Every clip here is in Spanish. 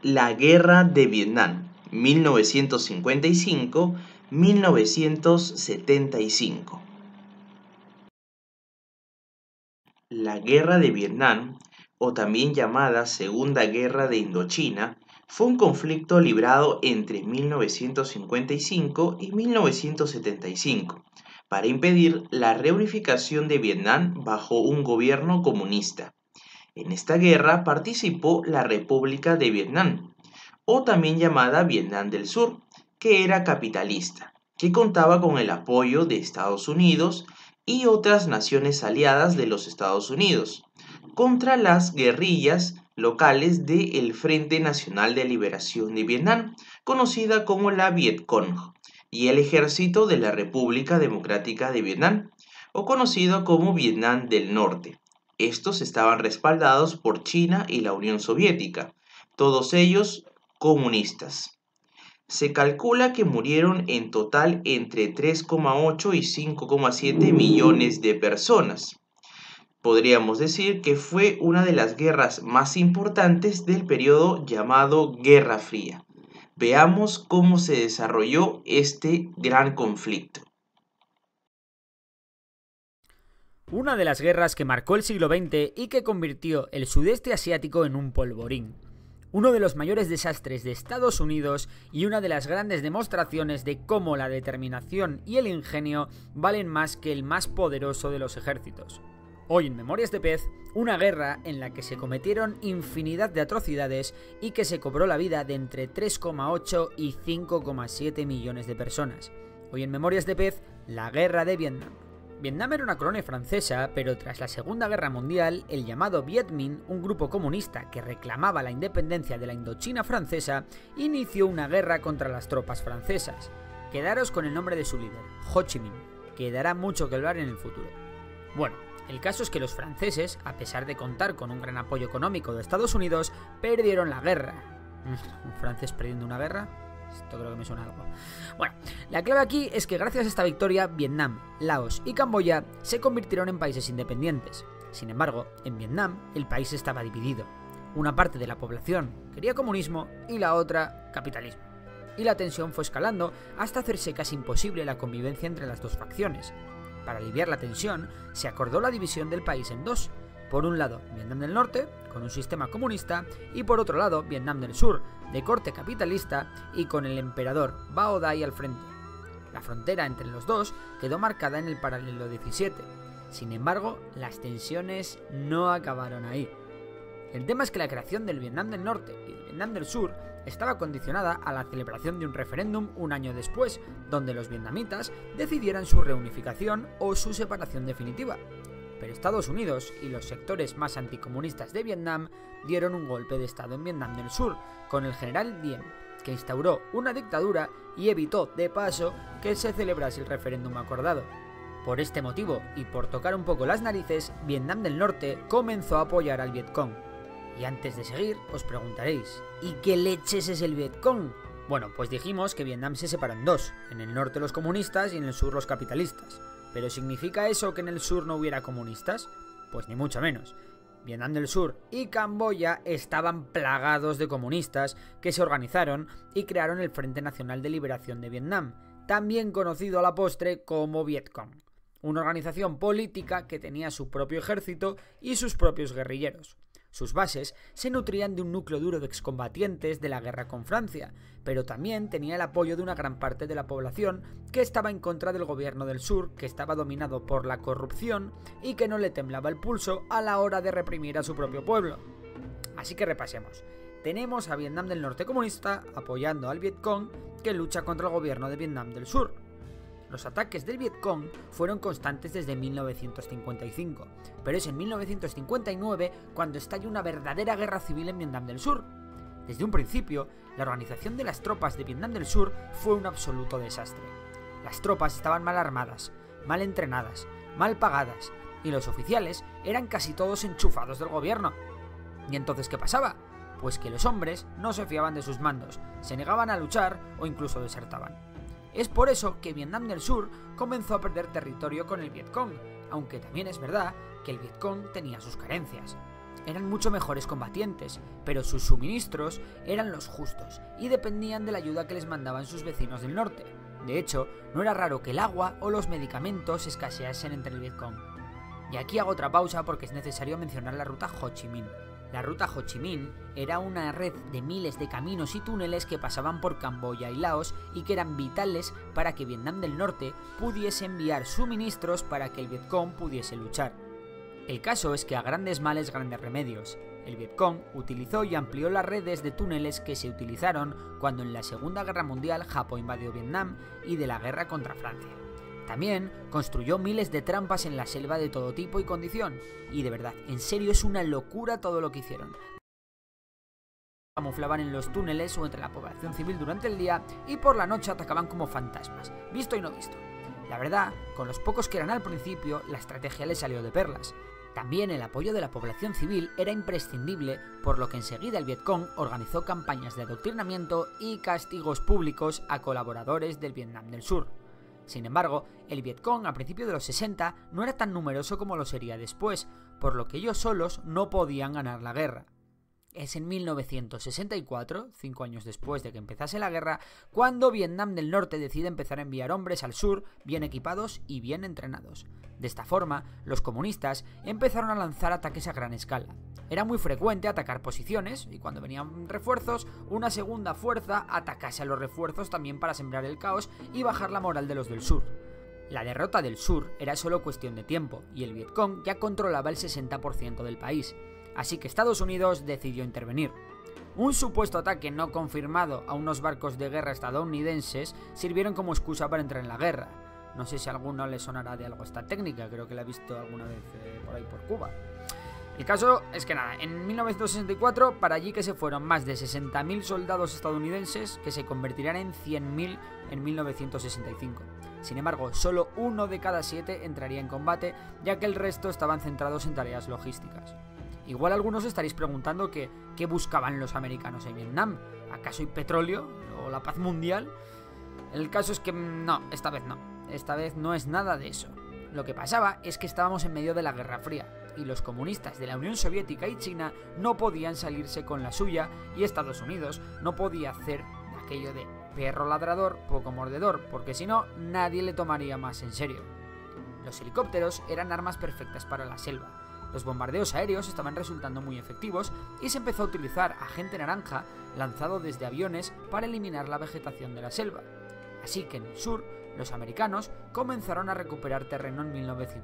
la Guerra de Vietnam, 1955-1975. La Guerra de Vietnam, o también llamada Segunda Guerra de Indochina, fue un conflicto librado entre 1955 y 1975 para impedir la reunificación de Vietnam bajo un gobierno comunista. En esta guerra participó la República de Vietnam, o también llamada Vietnam del Sur, que era capitalista, que contaba con el apoyo de Estados Unidos y otras naciones aliadas de los Estados Unidos, contra las guerrillas locales del Frente Nacional de Liberación de Vietnam, conocida como la Vietcong, y el Ejército de la República Democrática de Vietnam, o conocido como Vietnam del Norte. Estos estaban respaldados por China y la Unión Soviética, todos ellos comunistas. Se calcula que murieron en total entre 3,8 y 5,7 millones de personas. Podríamos decir que fue una de las guerras más importantes del periodo llamado Guerra Fría. Veamos cómo se desarrolló este gran conflicto. Una de las guerras que marcó el siglo XX y que convirtió el sudeste asiático en un polvorín. Uno de los mayores desastres de Estados Unidos y una de las grandes demostraciones de cómo la determinación y el ingenio valen más que el más poderoso de los ejércitos. Hoy en Memorias de Pez, una guerra en la que se cometieron infinidad de atrocidades y que se cobró la vida de entre 3,8 y 5,7 millones de personas. Hoy en Memorias de Pez, la guerra de Vietnam. Vietnam era una colonia francesa, pero tras la Segunda Guerra Mundial, el llamado Viet Minh, un grupo comunista que reclamaba la independencia de la Indochina francesa, inició una guerra contra las tropas francesas. Quedaros con el nombre de su líder, Ho Chi Minh, que dará mucho que hablar en el futuro. Bueno, el caso es que los franceses, a pesar de contar con un gran apoyo económico de Estados Unidos, perdieron la guerra. ¿Un francés perdiendo una guerra? Esto creo que me suena algo. Bueno, la clave aquí es que gracias a esta victoria, Vietnam, Laos y Camboya se convirtieron en países independientes. Sin embargo, en Vietnam el país estaba dividido. Una parte de la población quería comunismo y la otra capitalismo. Y la tensión fue escalando hasta hacerse casi imposible la convivencia entre las dos facciones. Para aliviar la tensión, se acordó la división del país en dos. Por un lado, Vietnam del Norte, con un sistema comunista, y por otro lado, Vietnam del Sur, de corte capitalista y con el emperador Bao Dai al frente. La frontera entre los dos quedó marcada en el paralelo 17. Sin embargo, las tensiones no acabaron ahí. El tema es que la creación del Vietnam del Norte y del Vietnam del Sur estaba condicionada a la celebración de un referéndum un año después, donde los vietnamitas decidieran su reunificación o su separación definitiva. Pero Estados Unidos y los sectores más anticomunistas de Vietnam dieron un golpe de estado en Vietnam del Sur, con el general Diem, que instauró una dictadura y evitó, de paso, que se celebrase el referéndum acordado. Por este motivo, y por tocar un poco las narices, Vietnam del Norte comenzó a apoyar al Vietcong. Y antes de seguir, os preguntaréis, ¿y qué leches es el Vietcong? Bueno, pues dijimos que Vietnam se separó en dos, en el norte los comunistas y en el sur los capitalistas. ¿Pero significa eso que en el sur no hubiera comunistas? Pues ni mucho menos. Vietnam del Sur y Camboya estaban plagados de comunistas que se organizaron y crearon el Frente Nacional de Liberación de Vietnam, también conocido a la postre como Vietcong, una organización política que tenía su propio ejército y sus propios guerrilleros. Sus bases se nutrían de un núcleo duro de excombatientes de la guerra con Francia, pero también tenía el apoyo de una gran parte de la población que estaba en contra del gobierno del sur, que estaba dominado por la corrupción y que no le temblaba el pulso a la hora de reprimir a su propio pueblo. Así que repasemos. Tenemos a Vietnam del Norte comunista apoyando al Vietcong, que lucha contra el gobierno de Vietnam del Sur. Los ataques del Vietcong fueron constantes desde 1955, pero es en 1959 cuando estalla una verdadera guerra civil en Vietnam del Sur. Desde un principio, la organización de las tropas de Vietnam del Sur fue un absoluto desastre. Las tropas estaban mal armadas, mal entrenadas, mal pagadas, y los oficiales eran casi todos enchufados del gobierno. ¿Y entonces qué pasaba? Pues que los hombres no se fiaban de sus mandos, se negaban a luchar o incluso desertaban. Es por eso que Vietnam del Sur comenzó a perder territorio con el Vietcong, aunque también es verdad que el Vietcong tenía sus carencias. eran mucho mejores combatientes, pero sus suministros eran los justos y dependían de la ayuda que les mandaban sus vecinos del norte. De hecho, no era raro que el agua o los medicamentos escaseasen entre el Vietcong. Y aquí hago otra pausa porque es necesario mencionar la ruta Ho Chi Minh. La ruta Ho Chi Minh era una red de miles de caminos y túneles que pasaban por Camboya y Laos y que eran vitales para que Vietnam del Norte pudiese enviar suministros para que el Vietcong pudiese luchar. El caso es que a grandes males grandes remedios. El Vietcong utilizó y amplió las redes de túneles que se utilizaron cuando en la Segunda Guerra Mundial Japón invadió Vietnam y de la guerra contra Francia. También construyó miles de trampas en la selva de todo tipo y condición, y de verdad, en serio es una locura todo lo que hicieron. Camuflaban en los túneles o entre la población civil durante el día y por la noche atacaban como fantasmas, visto y no visto. La verdad, con los pocos que eran al principio, la estrategia les salió de perlas. También el apoyo de la población civil era imprescindible, por lo que enseguida el Vietcong organizó campañas de adoctrinamiento y castigos públicos a colaboradores del Vietnam del Sur. Sin embargo, el Vietcong a principios de los 60 no era tan numeroso como lo sería después, por lo que ellos solos no podían ganar la guerra. Es en 1964, 5 años después de que empezase la guerra, cuando Vietnam del Norte decide empezar a enviar hombres al sur bien equipados y bien entrenados. De esta forma, los comunistas empezaron a lanzar ataques a gran escala. Era muy frecuente atacar posiciones y cuando venían refuerzos, una segunda fuerza atacase a los refuerzos también para sembrar el caos y bajar la moral de los del sur. La derrota del sur era solo cuestión de tiempo y el Vietcong ya controlaba el 60% del país. Así que Estados Unidos decidió intervenir. Un supuesto ataque no confirmado a unos barcos de guerra estadounidenses sirvieron como excusa para entrar en la guerra. No sé si a alguno le sonará de algo esta técnica, creo que la he visto alguna vez por ahí por Cuba. El caso es que nada, en 1964 para allí que se fueron más de 60.000 soldados estadounidenses que se convertirían en 100.000 en 1965. Sin embargo, solo 1 de cada 7 entraría en combate, ya que el resto estaban centrados en tareas logísticas. Igual algunos estaréis preguntando qué buscaban los americanos en Vietnam. ¿Acaso hay petróleo o la paz mundial? El caso es que no, esta vez no. Esta vez no es nada de eso. Lo que pasaba es que estábamos en medio de la Guerra Fría y los comunistas de la Unión Soviética y China no podían salirse con la suya y Estados Unidos no podía hacer aquello de perro ladrador, poco mordedor, porque si no, nadie le tomaría más en serio. Los helicópteros eran armas perfectas para la selva. Los bombardeos aéreos estaban resultando muy efectivos y se empezó a utilizar agente naranja lanzado desde aviones para eliminar la vegetación de la selva. Así que en el sur, los americanos comenzaron a recuperar terreno en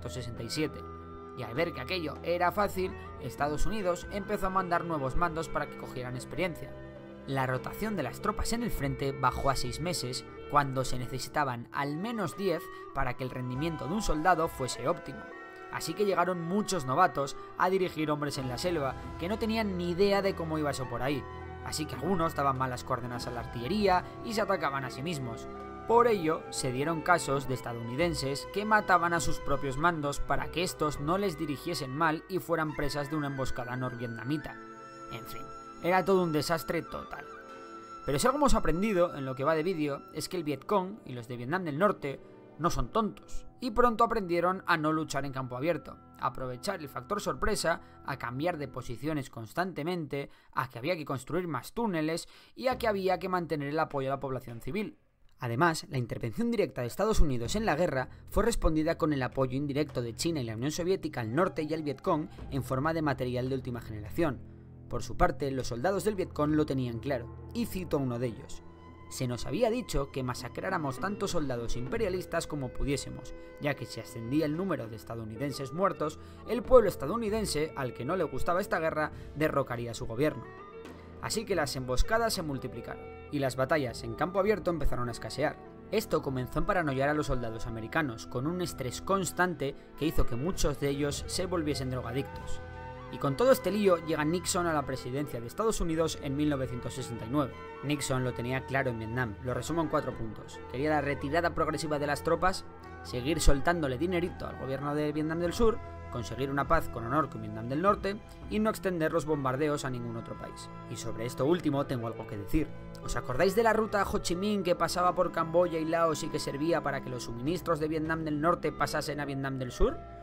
1967. Y al ver que aquello era fácil, Estados Unidos empezó a mandar nuevos mandos para que cogieran experiencia. La rotación de las tropas en el frente bajó a 6 meses, cuando se necesitaban al menos 10 para que el rendimiento de un soldado fuese óptimo. Así que llegaron muchos novatos a dirigir hombres en la selva que no tenían ni idea de cómo iba eso por ahí. Así que algunos daban malas coordenadas a la artillería y se atacaban a sí mismos. Por ello, se dieron casos de estadounidenses que mataban a sus propios mandos para que estos no les dirigiesen mal y fueran presas de una emboscada norvietnamita. En fin, era todo un desastre total. Pero si algo hemos aprendido en lo que va de vídeo es que el Vietcong y los de Vietnam del Norte no son tontos, y pronto aprendieron a no luchar en campo abierto, a aprovechar el factor sorpresa, a cambiar de posiciones constantemente, a que había que construir más túneles y a que había que mantener el apoyo a la población civil. Además, la intervención directa de Estados Unidos en la guerra fue respondida con el apoyo indirecto de China y la Unión Soviética al norte y al Vietcong en forma de material de última generación. Por su parte, los soldados del Vietcong lo tenían claro, y cito a uno de ellos. Se nos había dicho que masacráramos tantos soldados imperialistas como pudiésemos, ya que si ascendía el número de estadounidenses muertos, el pueblo estadounidense, al que no le gustaba esta guerra, derrocaría a su gobierno. Así que las emboscadas se multiplicaron, y las batallas en campo abierto empezaron a escasear. Esto comenzó a paranoiar a los soldados americanos, con un estrés constante que hizo que muchos de ellos se volviesen drogadictos. Y con todo este lío llega Nixon a la presidencia de Estados Unidos en 1969. Nixon lo tenía claro en Vietnam, lo resumo en 4 puntos. Quería la retirada progresiva de las tropas, seguir soltándole dinerito al gobierno de Vietnam del Sur, conseguir una paz con honor con Vietnam del Norte y no extender los bombardeos a ningún otro país. Y sobre esto último tengo algo que decir. ¿Os acordáis de la ruta Ho Chi Minh que pasaba por Camboya y Laos y que servía para que los suministros de Vietnam del Norte pasasen a Vietnam del Sur?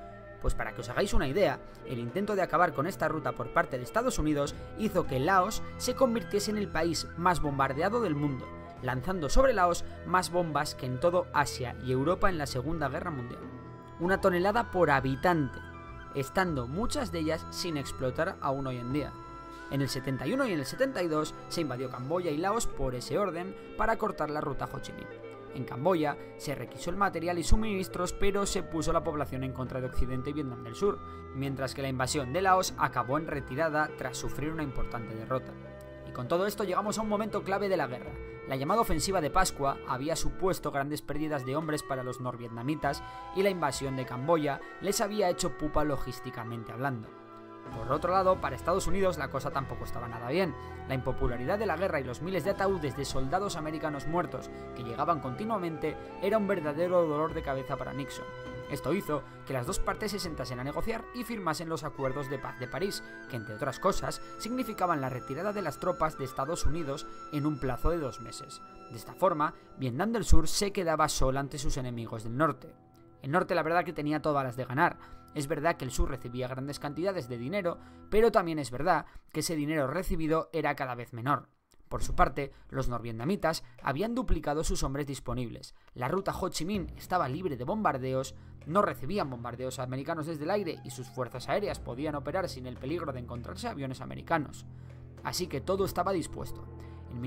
Pues para que os hagáis una idea, el intento de acabar con esta ruta por parte de Estados Unidos hizo que Laos se convirtiese en el país más bombardeado del mundo, lanzando sobre Laos más bombas que en todo Asia y Europa en la Segunda Guerra Mundial. 1 tonelada por habitante, estando muchas de ellas sin explotar aún hoy en día. En el 71 y en el 72 se invadió Camboya y Laos por ese orden para cortar la ruta Ho Chi Minh. En Camboya se requisó el material y suministros, pero se puso la población en contra de Occidente y Vietnam del Sur, mientras que la invasión de Laos acabó en retirada tras sufrir una importante derrota. Y con todo esto llegamos a un momento clave de la guerra. La llamada ofensiva de Pascua había supuesto grandes pérdidas de hombres para los norvietnamitas y la invasión de Camboya les había hecho pupa logísticamente hablando. Por otro lado, para Estados Unidos la cosa tampoco estaba nada bien. La impopularidad de la guerra y los miles de ataúdes de soldados americanos muertos que llegaban continuamente era un verdadero dolor de cabeza para Nixon. Esto hizo que las dos partes se sentasen a negociar y firmasen los acuerdos de paz de París, que entre otras cosas significaban la retirada de las tropas de Estados Unidos en un plazo de 2 meses. De esta forma, Vietnam del Sur se quedaba sola ante sus enemigos del norte. El norte la verdad que tenía todas las de ganar. Es verdad que el sur recibía grandes cantidades de dinero, pero también es verdad que ese dinero recibido era cada vez menor. Por su parte, los norvietnamitas habían duplicado sus hombres disponibles. La ruta Ho Chi Minh estaba libre de bombardeos, no recibían bombardeos americanos desde el aire y sus fuerzas aéreas podían operar sin el peligro de encontrarse aviones americanos. Así que todo estaba dispuesto. En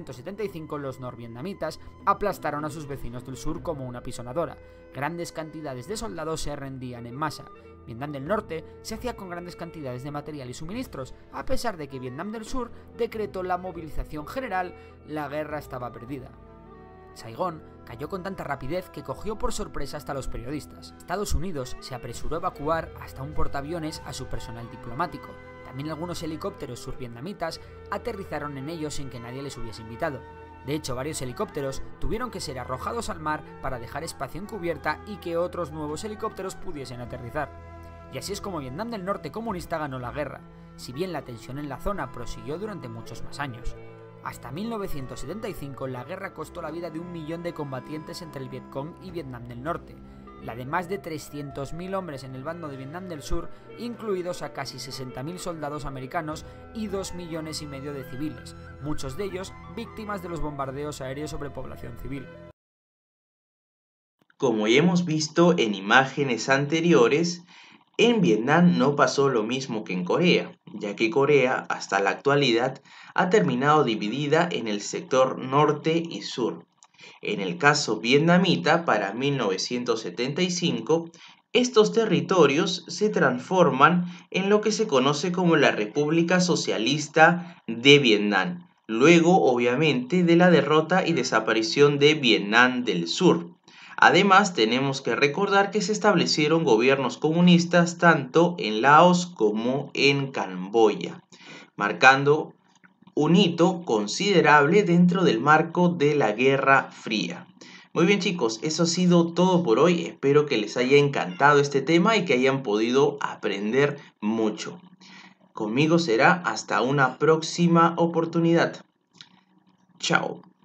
1975 los norvietnamitas aplastaron a sus vecinos del sur como una pisonadora. Grandes cantidades de soldados se rendían en masa. Vietnam del Norte se hacía con grandes cantidades de material y suministros. A pesar de que Vietnam del Sur decretó la movilización general, la guerra estaba perdida. Saigón cayó con tanta rapidez que cogió por sorpresa hasta los periodistas. Estados Unidos se apresuró a evacuar hasta un portaaviones a su personal diplomático. También algunos helicópteros survietnamitas aterrizaron en ellos sin que nadie les hubiese invitado. De hecho, varios helicópteros tuvieron que ser arrojados al mar para dejar espacio en cubierta y que otros nuevos helicópteros pudiesen aterrizar. Y así es como Vietnam del Norte comunista ganó la guerra, si bien la tensión en la zona prosiguió durante muchos más años. Hasta 1975 la guerra costó la vida de 1 millón de combatientes entre el Vietcong y Vietnam del Norte, la de más de 300.000 hombres en el bando de Vietnam del Sur, incluidos a casi 60.000 soldados americanos y 2,5 millones de civiles, muchos de ellos víctimas de los bombardeos aéreos sobre población civil. Como ya hemos visto en imágenes anteriores, en Vietnam no pasó lo mismo que en Corea, ya que Corea hasta la actualidad ha terminado dividida en el sector norte y sur. En el caso vietnamita, para 1975, estos territorios se transforman en lo que se conoce como la República Socialista de Vietnam, luego obviamente de la derrota y desaparición de Vietnam del Sur. Además, tenemos que recordar que se establecieron gobiernos comunistas tanto en Laos como en Camboya, marcando un hito considerable dentro del marco de la Guerra Fría. Muy bien chicos, eso ha sido todo por hoy. Espero que les haya encantado este tema y que hayan podido aprender mucho. Conmigo será hasta una próxima oportunidad. Chao.